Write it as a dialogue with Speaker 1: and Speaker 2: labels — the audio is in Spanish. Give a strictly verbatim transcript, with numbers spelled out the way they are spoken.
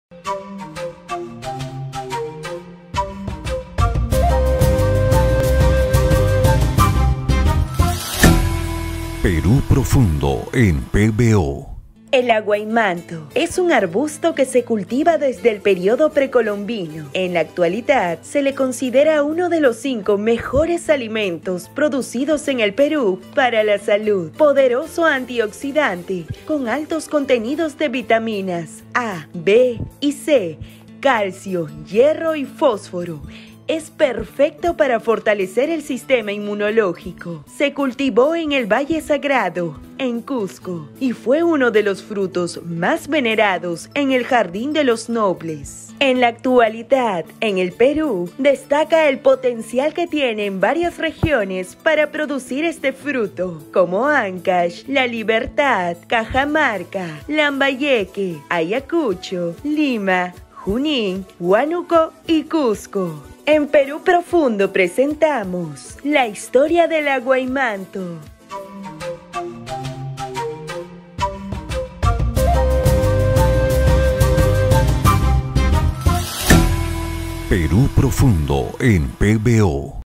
Speaker 1: Perú Profundo en P B O.
Speaker 2: El aguaimanto es un arbusto que se cultiva desde el periodo precolombino. En la actualidad, se le considera uno de los cinco mejores alimentos producidos en el Perú para la salud. Poderoso antioxidante, con altos contenidos de vitaminas A, B y C, calcio, hierro y fósforo. Es perfecto para fortalecer el sistema inmunológico. Se cultivó en el Valle Sagrado, en Cusco, y fue uno de los frutos más venerados en el Jardín de los Nobles. En la actualidad, en el Perú, destaca el potencial que tiene en varias regiones para producir este fruto, como Ancash, La Libertad, Cajamarca, Lambayeque, Ayacucho, Lima, Junín, Huánuco y Cusco. En Perú Profundo presentamos la historia del aguaimanto.
Speaker 1: Perú Profundo en P B O.